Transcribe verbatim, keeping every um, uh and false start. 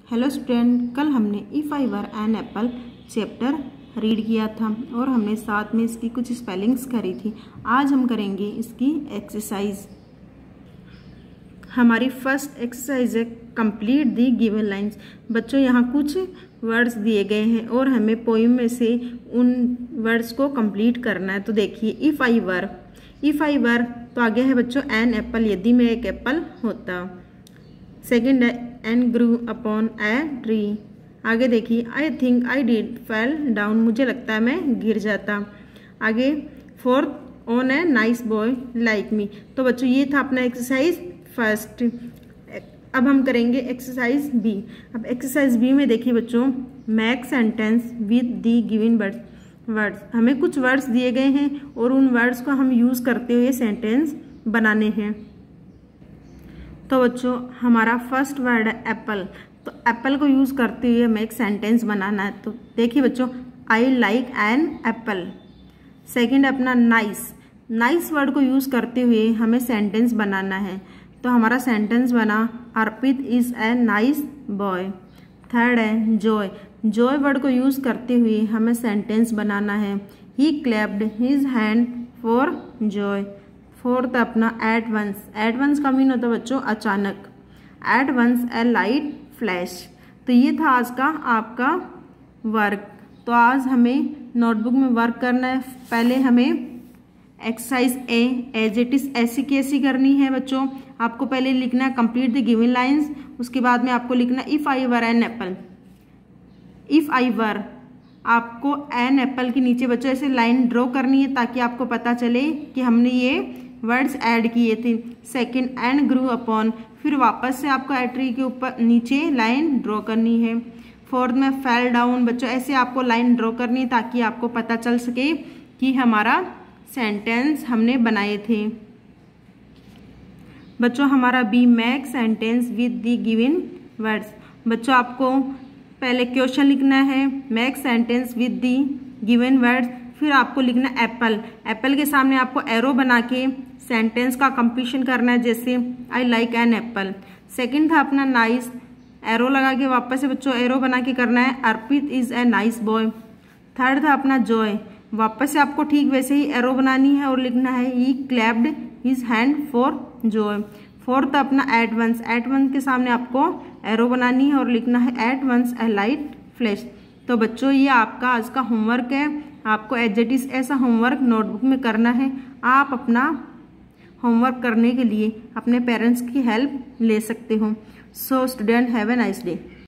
Hello student, कल हमने if I were an apple chapter read किया था और हमने साथ में इसकी कुछ स्पेलिंग्स करी थी। आज हम करेंगे इसकी एक्सरसाइज। हमारी फर्स्ट एक्सरसाइज है कंप्लीट दी गिवन लाइंस। बच्चों, यहाँ कुछ वर्ड्स दिए गए हैं और हमें पोइम में से उन वर्ड्स को कंप्लीट करना है। तो देखिए, if I were, if I वर तो आगे है बच्चों एन एप्पल, यदि मैं एक एप्पल होता। सेकेंड है and grew upon a tree. आगे देखिए, I think I did fell down, मुझे लगता है मैं गिर जाता। आगे fourth on a nice boy like me. तो बच्चों ये था अपना एक्सरसाइज फर्स्ट। अब हम करेंगे एक्सरसाइज बी। अब एक्सरसाइज बी में देखिए बच्चों, make sentence with the given words words हमें कुछ वर्ड्स दिए गए हैं और उन वर्ड्स को हम यूज़ करते हुए सेंटेंस बनाने हैं। तो बच्चों हमारा फर्स्ट वर्ड है एप्पल। तो एप्पल को यूज़ करते हुए हमें एक सेंटेंस बनाना है। तो देखिए बच्चों, I like an apple. Second अपना नाइस, नाइस वर्ड को यूज़ करते हुए हमें सेंटेंस बनाना है। तो हमारा सेंटेंस बना, Arpit is a nice boy. Third है जॉय, जॉय वर्ड को यूज़ करते हुए हमें सेंटेंस बनाना है, he clapped his hand for joy. Fourth अपना एट वंस, एट वंस का मीन होता है बच्चों अचानक, at once a light flash. तो ये था आज का आपका वर्क। तो आज हमें नोटबुक में वर्क करना है। पहले हमें exercise A as it is ऐसी की ऐसी करनी है बच्चों। आपको पहले लिखना है कंप्लीट द गिवन लाइंस, उसके बाद में आपको लिखना if I were an apple. If I were आपको एन एप्पल के नीचे बच्चों ऐसे लाइन ड्रॉ करनी है ताकि आपको पता चले कि हमने ये वर्ड्स ऐड किए थे। सेकंड एंड ग्रू अपॉन, फिर वापस से आपको ए ट्री के ऊपर नीचे लाइन ड्रॉ करनी है। फोर्थ में फेल डाउन, बच्चों ऐसे आपको लाइन ड्रॉ करनी है ताकि आपको पता चल सके कि हमारा सेंटेंस हमने बनाए थे। बच्चों हमारा B make sentence with the given words. बच्चों आपको पहले क्वेश्चन लिखना है, make sentence with the given words, फिर आपको लिखना एप्पल। एप्पल के सामने आपको एरो बना के सेंटेंस का कंप्लीशन करना है, जैसे I like an apple. Second था अपना नाइस, एरो लगा के वापस से बच्चों एरो बना के करना है, Arpit is a nice boy. Third था अपना जॉय, वापस से आपको ठीक वैसे ही एरो बनानी है और लिखना है he clapped his hand for joy. Fourth अपना एट वंस, एट वंस के सामने आपको एरो बनानी है और लिखना है at once a light flash. तो बच्चों ये आपका आज का होमवर्क है। आपको एज इट इज ऐसा होमवर्क नोटबुक में करना है। आप अपना होमवर्क करने के लिए अपने पेरेंट्स की हेल्प ले सकते हो। So student, have a nice day.